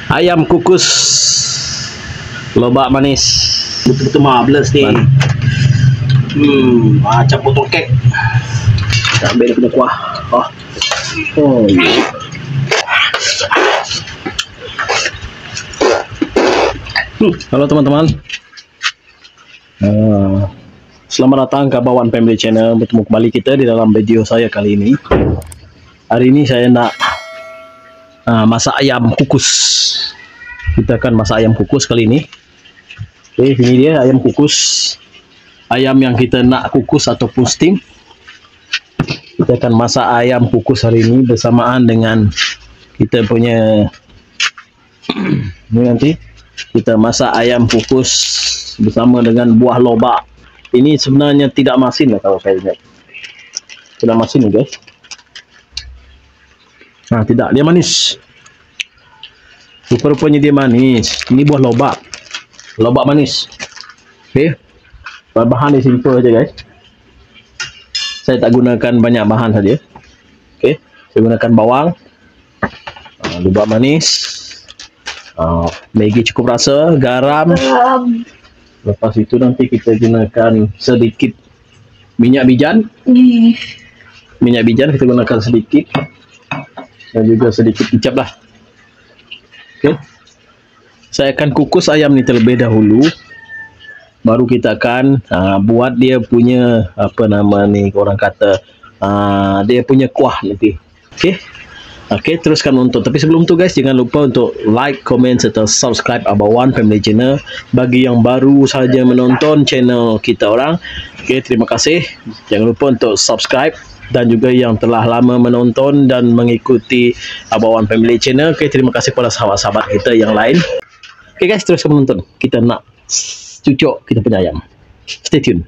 Ayam kukus lobak manis. Betul-betul marvelous ni. Macam potong kek. Kita ambil dia punya kuah. Halo teman-teman. Selamat datang ke Abawan Family Channel. Bertemu kembali kita di dalam video saya kali ini. Hari ini saya nak masak ayam kukus. Kita akan masak ayam kukus kali ini. Oke, ini dia ayam kukus. Ayam yang kita nak kukus ataupun steam. Kita akan masak ayam kukus hari ini bersamaan dengan kita punya ini nanti kita masak ayam kukus bersama dengan buah lobak. Ini sebenarnya tidak masin lah kalau saya lihat. Tidak masin ni guys. Tidak, dia manis. Rupa-rupanya dia manis. Ini buah lobak. Lobak manis. Okey. Bahan dia simple aja guys. Saya tak gunakan banyak bahan saja. Okey. Saya gunakan bawang. Lobak manis. Maggi cukup rasa, garam. Lepas itu nanti kita gunakan sedikit minyak bijan. Minyak bijan kita gunakan sedikit. Dan juga sedikit kicap lah. Okey. Saya akan kukus ayam ni terlebih dahulu. Baru kita akan buat dia punya apa nama ni orang kata dia punya kuah nanti. Okey. Okey, teruskan menonton. Tapi sebelum tu guys, jangan lupa untuk like, komen serta subscribe Abawan Family Channel bagi yang baru saja menonton channel kita orang. Okey, terima kasih. Jangan lupa untuk subscribe dan juga yang telah lama menonton dan mengikuti Abawan Family Channel. Okey, terima kasih kepada sahabat-sahabat kita yang lain. Okey guys, teruskan menonton. Kita nak cucuk kita punya ayam. Stay tune.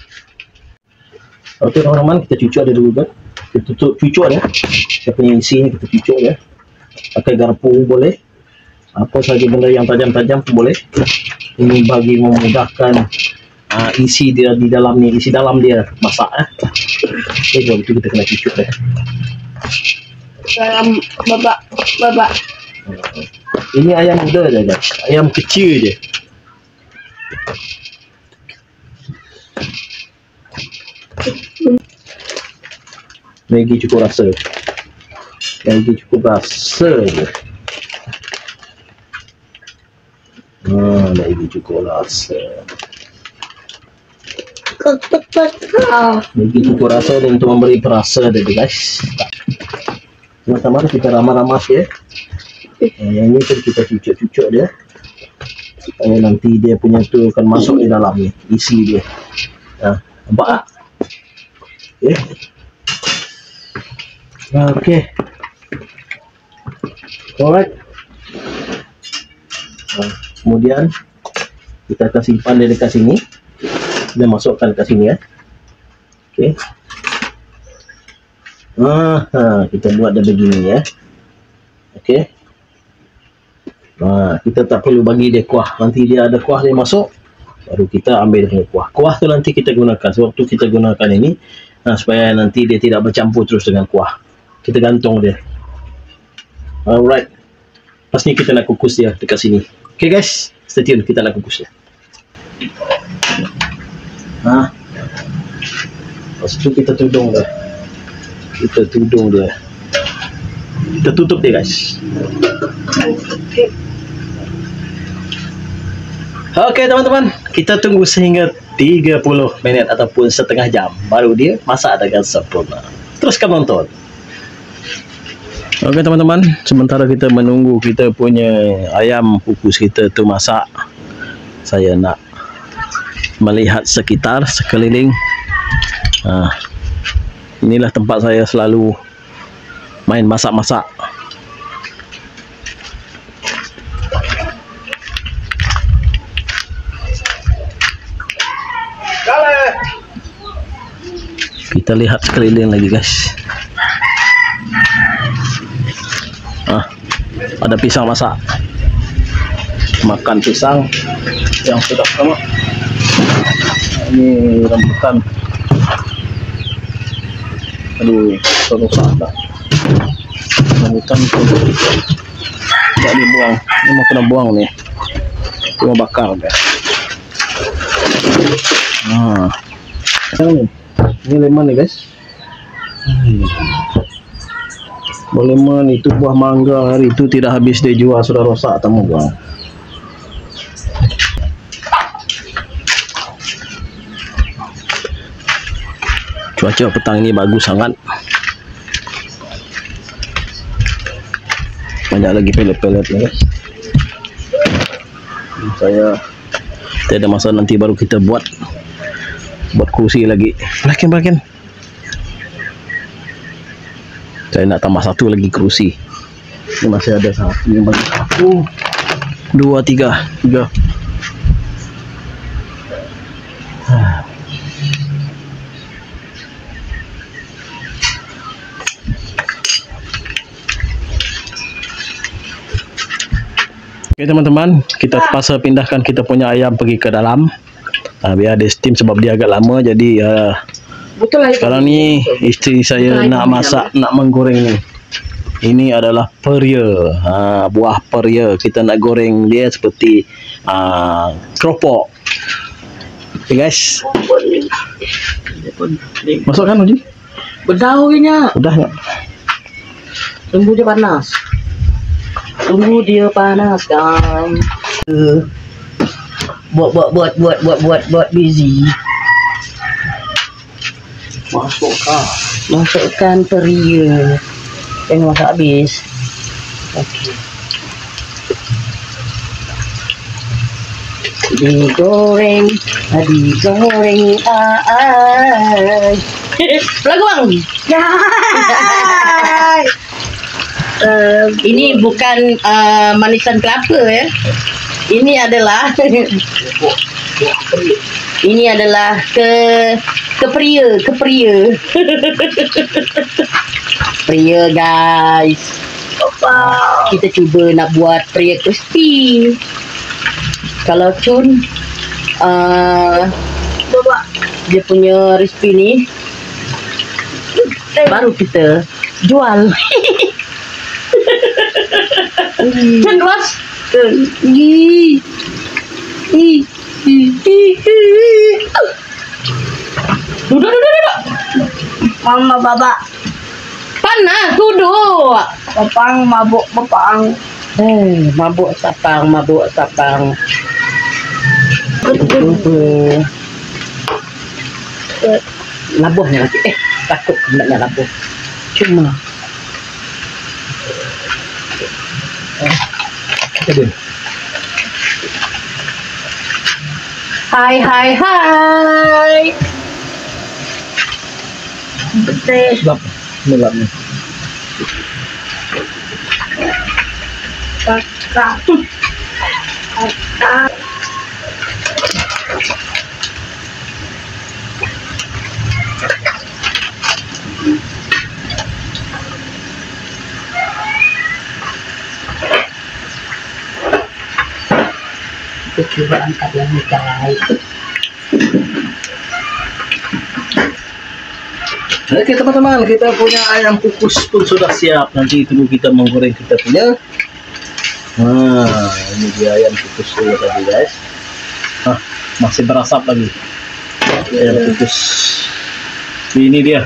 Okey teman-teman, kita cucuk dia dulu kan. Kita cucuk dia. Kita punya isi ni kita cucuk dia. Pakai garpu boleh. Apa saja benda yang tajam-tajam pun boleh. Ini bagi memudahkan isi dia di dalam ni, isi dalam dia masak Okey, kalau itu kita kena cucuk dia. Dalam babak. Ini ayam muda je guys. Ayam kecil je. Maggi cukup rasa. Maggi cukup rasa je. Maggi cukup rasa. Maggi cukup rasa dan untuk memberi perasa dia guys. Pertama kita ramas-ramas ya. Yang ini pun kita cucuk-cucuk dia. Supaya nanti dia punya tu akan masuk di dalam ni, isi dia. Nampak tak? Okey. Alright. Kemudian kita akan simpan dia dekat sini. Kita masukkan ke sini ya. Okey. Kita buat dia begini ya. Okey. Kita tak perlu bagi dia kuah. Nanti dia ada kuah dia masuk, baru kita ambil dia kuah. Kuah tu nanti kita gunakan sewaktu kita gunakan ini, supaya nanti dia tidak bercampur terus dengan kuah. Kita gantung dia. Alright. Lepas ni kita nak kukus dia dekat sini. Okay guys, stay tune, kita nak kukus dia. Lepas tu kita tudung dia. Kita tudung dia. Kita tutup dia guys. Okey teman-teman, kita tunggu sehingga 30 minit ataupun setengah jam baru dia masak dengan sempurna. Teruskan menonton. Okey teman-teman, sementara kita menunggu kita punya ayam kukus kita tu masak, saya nak melihat sekitar sekeliling. Inilah tempat saya selalu main masak-masak. Kita lihat sekeliling lagi guys. Ada pisang masak. Makan pisang yang sudah sama. Ini rambutan. Aduh, terus ada. Rambutan Tidak dibuang. Ini mau kena buang nih. Cuma bakar deh. Nah, ini lemon nih guys. Lemon itu buah mangga hari itu tidak habis dijual, sudah rosak tamu buang. Cuaca petang ini bagus sangat. Banyak lagi pelet-pelet nih guys. Saya tidak ada masa, nanti baru kita buat kursi lagi. Berakin. Saya nak tambah satu lagi kursi. Ini masih ada satu. Ini masih 1, 2, 3. Oke teman-teman, kita terpaksa pindahkan kita punya ayam pergi ke dalam. Biar dia steam sebab dia agak lama, jadi sekarang ni isteri saya nak masak, nak menggoreng ni. Ini adalah peria, buah peria. Kita nak goreng dia seperti keropok. Okay guys, masukkan Uji. Berdaunya. Udah tak? Tunggu dia panas. Tunggu dia panas kan. Buat busy. Masukkan peria. Jangan masak habis. Okey. Digoreng. Lagu bang. Ini bukan manisan kelapa ya. Ini adalah keperia. Peria guys. Kita cuba nak buat peria crispy. Kalau Cun dia punya resipi ni baru kita jual. Cun luas. Duduk. Mama baba. Panas duduk. Bapang mabuk bapang. Mabuk sapang. Labuhnya lagi. Takut nak labuh. Cuma. Hai. Betul. Sebab melapnya. Kita cuba angkat yang guys. Oke teman-teman, kita punya ayam kukus pun sudah siap. Nanti tunggu kita menggoreng kita punya. Ini dia ayam kukus dulu tadi guys. Masih berasap lagi. Ayam kukus. Ini dia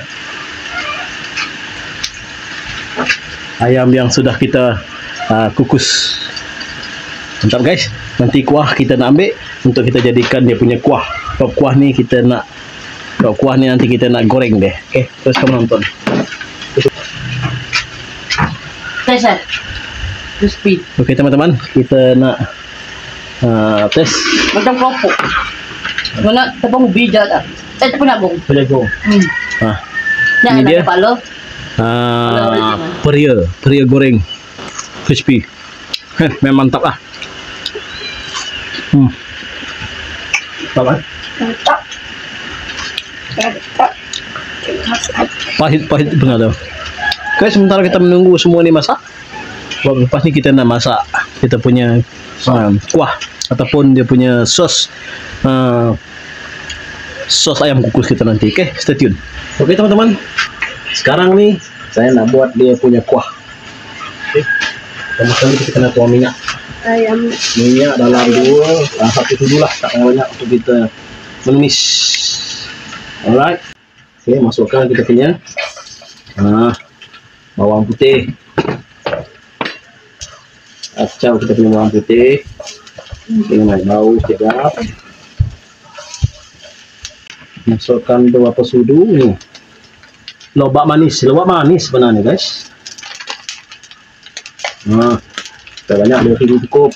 ayam yang sudah kita kukus. Mantap guys. Nanti kuah kita nak ambil untuk kita jadikan dia punya kuah. Kalau kuah ni kita nak, kalau kuah ni nanti kita nak goreng deh. Oke, terus kamu nonton. Tes. Crispy. Oke teman-teman, kita nak tes. Macam keropok. Mana tepung bija tak? Tepung nak bung. Jagung. Ini dia. Peria goreng crispy. Memang mantap lah. Mantap. Pahit benar dah. Oke, sementara kita menunggu semua ini masak. Lepas ni kita nak masak kita punya kuah ataupun dia punya sos ayam kukus kita nanti. Oke, stay tune. Oke teman-teman, sekarang nih saya nak buat dia punya kuah. Pertama kali kita kena tuang minyak. Ayam. Minyak dalam 1 sudu lah, tak payah banyak untuk kita menumis. Alright. Okay, masukkan kita punya bawang putih. Kacau kita punya bawang putih dengan bau sedap. Masukkan beberapa sudu ni. Lobak manis sebenarnya guys. Tak banyak, 2 sudu cukup.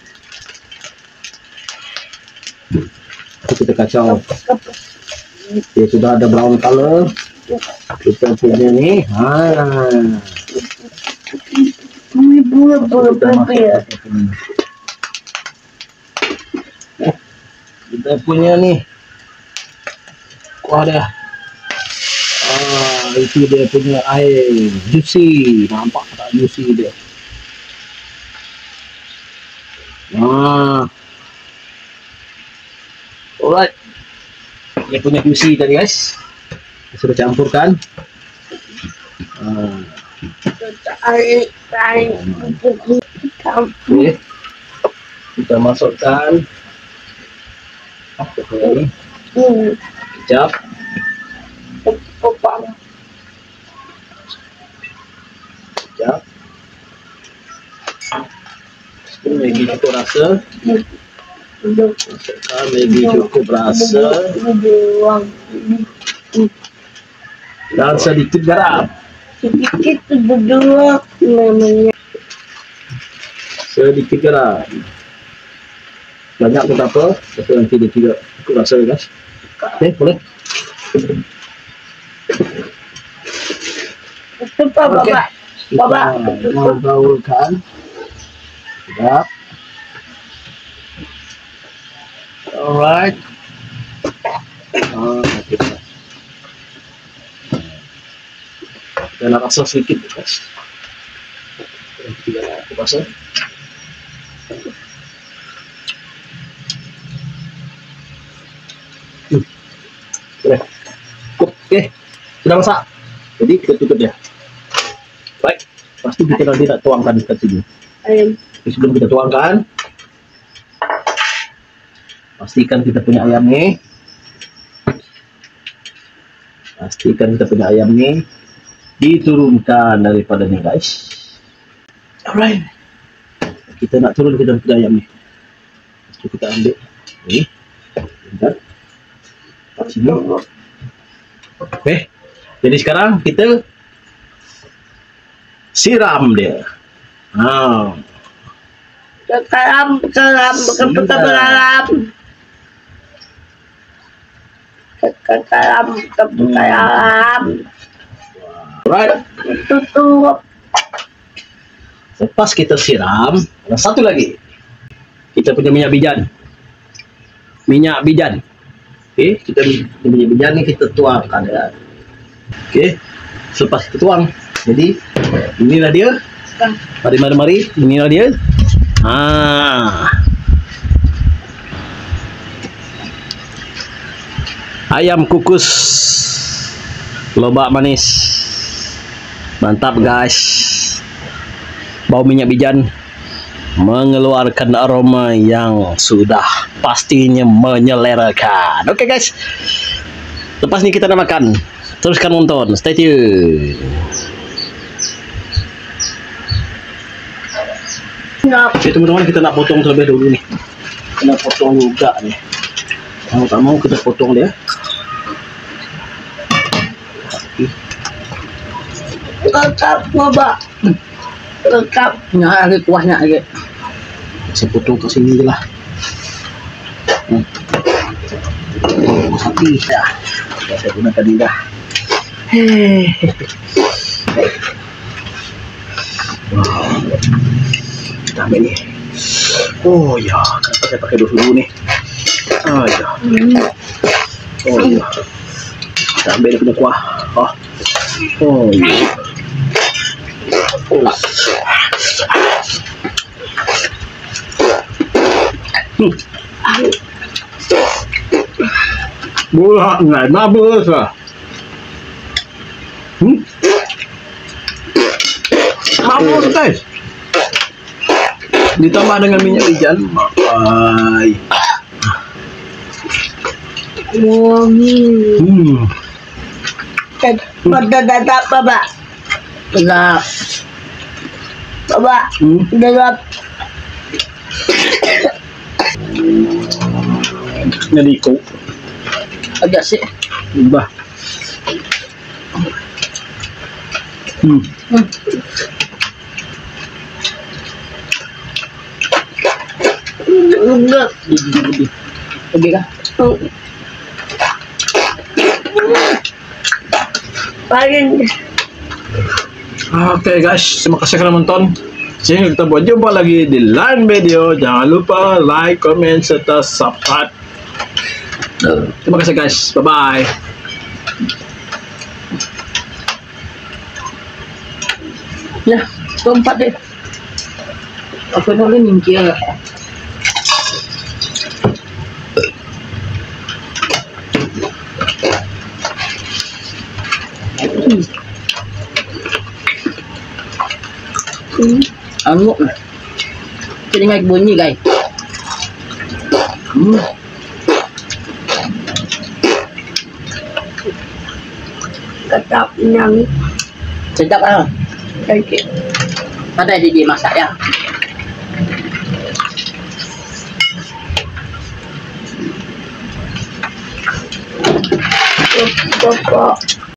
Kita kacau. Dia sudah ada brown color. Kita punya ni. Kita punya ni. Kuah dah. Itu dia punya air juicy. Nampak tak juicy dia? Alright. Dia punya juicy tadi guys. Kita sudah campurkan. Okay. Kita masukkan kecap. Kecap. Maggi cukup rasa. Masukkan Maggi cukup rasa. Dan sedikit garam. Sedikit garam. Banyak pun tak apa. Tapi nanti dia tidak cukup rasa guys. Okay, boleh. Bapak. Kita gaulkan. Sedap. Alright. Kita nak rasa sedikit guys. Kita nak rasa. Boleh. Okey. Sudah masak. Jadi kita tutup dia. Baik. Pasti kita nanti nak tuangkan dekat sini. Sebelum kita tuangkan, pastikan kita punya ayam ni. Diturunkan daripada ni guys. Alright. Kita nak turun ke dalam ayam ni. Lepas kita ambil ni. Bentar. Tak sini. Okay. Jadi sekarang kita siram dia. Garam. Alright. Tutup. Lepas kita siram, ada satu lagi. Kita punya minyak bijan. Okay, kita punya bijan ni kita tuangkan ya. Okay, selepas kita tuang, jadi inilah dia. Mari, inilah dia. Ayam kukus lobak manis. Mantap guys. Bau minyak bijan mengeluarkan aroma yang sudah pastinya menyelerakan. Oke guys, lepas ini kita nak makan. Teruskan nonton, stay tune. Oke teman-teman, kita nak potong terlebih dahulu nih. Kita potong juga nih. Mau tak mau kita potong dia. Lengkap ngobak. Lengkap. Nah, lagi kuahnya lagi. Saya potong ke sini je lah. Sapi dah. Saya gunakan ini dah. Kita ambil ni. Oh ya, kenapa saya pakai dulu ni? Oh ya. Oh ya. Kita ambil dia punya kuah. Oh ya. Buah ngai mabus lah. Mabus guys. Ditambah dengan minyak wijen. Ay. Dadap baba. Dadap. Baba. Dadap. Naliko. Agak sih. Bah. Enggak. Oke kah? Paling. Oke guys, terima kasih karena menonton. Sehingga kita buat jumpa lagi di lain video. Jangan lupa like, comment, serta subscribe. Terima kasih guys. Bye-bye. Ya, keempat deh. Apa namanya mingkir? Anu, dengar bunyi guys. Sedap nyami. Sedap ah. Okey. Ada dia masak ya. Bapak.